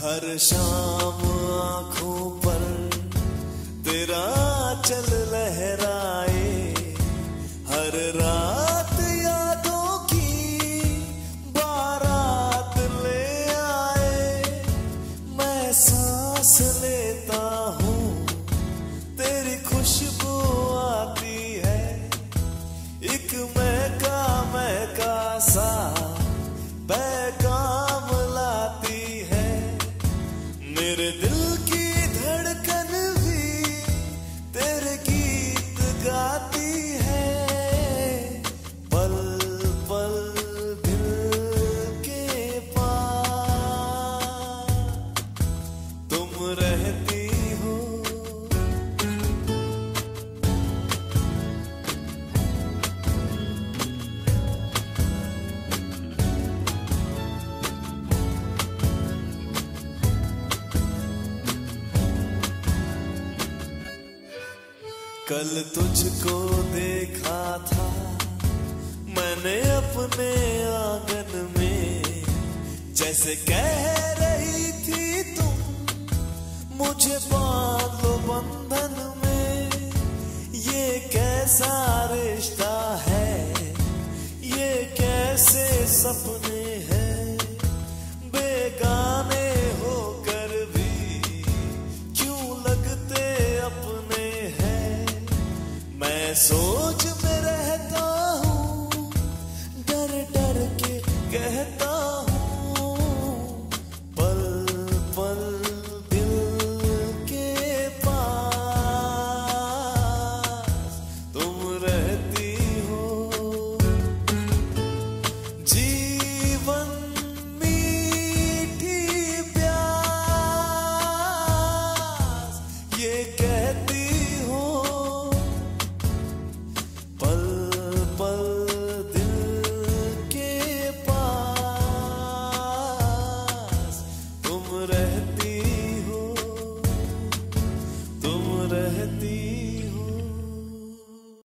हर शाम आँखों पर तेरा चल लहराए, हर रात यादों की बारात ले आए। मैं सांस लेता हूँ तेरी खुशबू आती है, एक महका सा पैगाम लाती है। मेरे दिल की धड़कन भी तेरे गीत गाती है, पल पल दिल के पास तुम रहती हो। कल तुझको देखा था मैंने अपने आंगन में, जैसे कह रही थी तुम मुझे बांध लो बंधन में। ये कैसा रिश्ता है, ये कैसे सपने हैं।